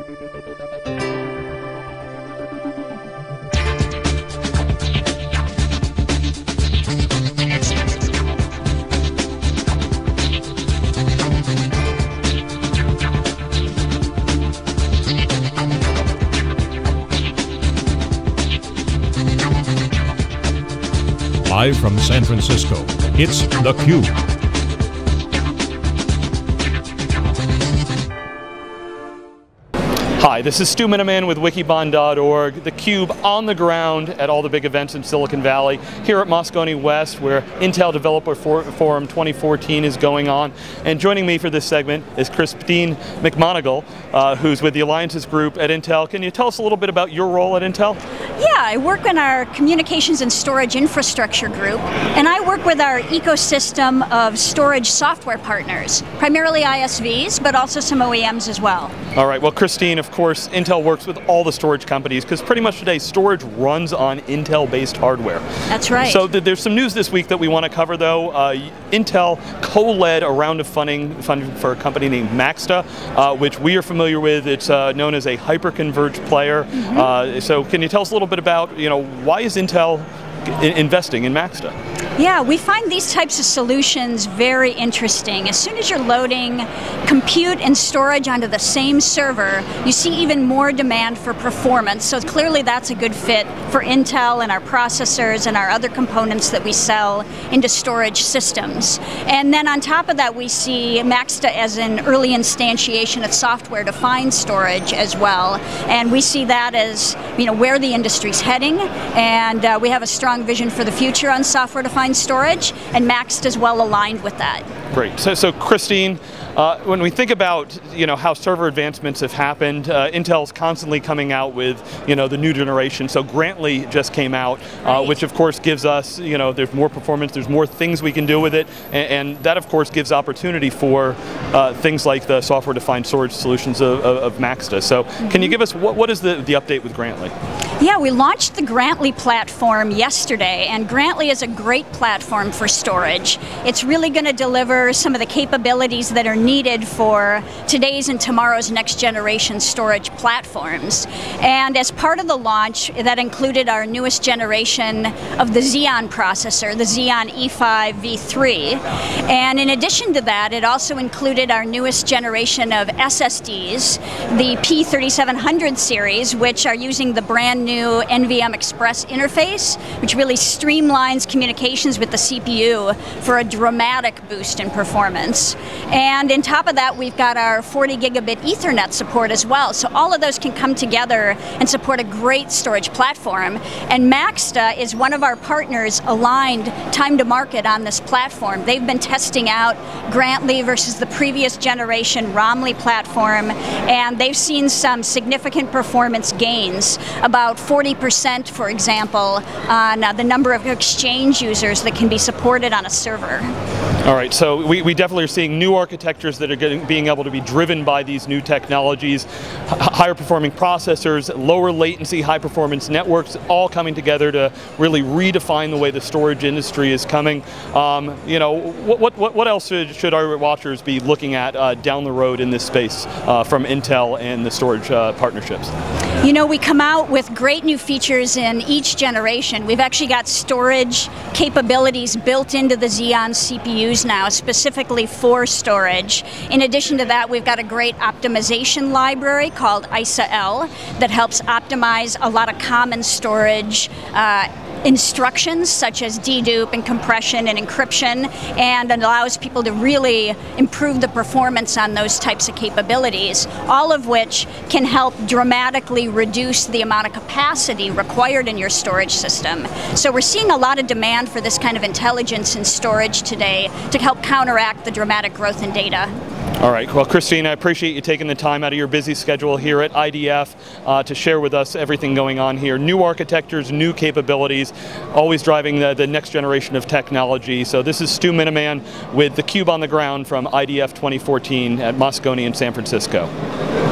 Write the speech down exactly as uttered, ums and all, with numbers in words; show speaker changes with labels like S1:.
S1: Live from San Francisco, it's theCUBE.
S2: Hi, this is Stu Miniman with Wikibon dot org, theCUBE on the ground at all the big events in Silicon Valley, here at Moscone West, where Intel Developer Forum twenty fourteen is going on. And joining me for this segment is Christine McMonigal, uh, who's with the Alliances Group at Intel. Can you tell us a little bit about your role at Intel?
S3: Yeah, I work in our Communications and Storage Infrastructure Group, and I work with our ecosystem of storage software partners, primarily I S Vs, but also some O E Ms as well.
S2: All right, well Christine, of course, Intel works with all the storage companies, because pretty much today storage runs on Intel-based hardware.
S3: That's right.
S2: So th there's some news this week that we want to cover though. Uh, Intel co-led a round of funding, funding for a company named Maxta, uh, which we are familiar with. It's uh, known as a hyper-converged player. Mm-hmm. uh, so can you tell us a little bit about, you know, why is Intel investing in Maxta?
S3: Yeah, we find these types of solutions very interesting. As soon as you're loading compute and storage onto the same server, you see even more demand for performance. So clearly that's a good fit for Intel and our processors and our other components that we sell into storage systems. And then on top of that, we see Maxta as an early instantiation of software-defined storage as well. And we see that as, you know, where the industry's heading. And uh, we have a strong vision for the future on software-defined storage, and Maxta is well aligned with that.
S2: Great. So, so Christine, uh, when we think about, you know, how server advancements have happened, uh, Intel's constantly coming out with, you know, the new generation. So Grantley just came out,
S3: right.
S2: uh, which of course gives us, you know, there's more performance, there's more things we can do with it, and, and that of course gives opportunity for uh, things like the software-defined storage solutions of, of, of Maxta. So mm-hmm. can you give us, what, what is the, the update with Grantley?
S3: Yeah, we launched the Grantley platform yesterday, and Grantley is a great platform for storage. It's really going to deliver some of the capabilities that are needed for today's and tomorrow's next generation storage platforms. And as part of the launch, that included our newest generation of the Xeon processor, the Xeon E five v three. And in addition to that, it also included our newest generation of S S Ds, the P thirty-seven hundred series, which are using the brand new N V M Express interface, which really streamlines communications with the C P U for a dramatic boost in performance. And on top of that, we've got our forty gigabit Ethernet support as well. So all of those can come together and support a great storage platform. And Maxta is one of our partners aligned time to market on this platform. They've been testing out Grantley versus the previous generation Romley platform, and they've seen some significant performance gains, about forty percent, for example, on uh, the number of exchange users that can be supported on a server.
S2: All right, so we, we definitely are seeing new architectures that are getting, being able to be driven by these new technologies, H higher performing processors, lower latency, high performance networks, all coming together to really redefine the way the storage industry is coming. Um, you know, what, what, what else should, should our watchers be looking at uh, down the road in this space uh, from Intel and the storage uh, partnerships?
S3: You know, we come out with great new features in each generation. We've actually got storage capabilities built into the Xeon C P Us now, specifically for storage. In addition to that, we've got a great optimization library called I S A L that helps optimize a lot of common storage uh, instructions such as dedupe and compression and encryption, and allows people to really improve the performance on those types of capabilities, all of which can help dramatically reduce the amount of capacity required in your storage system. So we're seeing a lot of demand for this kind of intelligence in storage today to help counteract the dramatic growth in data.
S2: All right, well Christine, I appreciate you taking the time out of your busy schedule here at I D F uh, to share with us everything going on here. New architectures, new capabilities, always driving the, the next generation of technology. So this is Stu Miniman with theCUBE on the ground from I D F twenty fourteen at Moscone in San Francisco.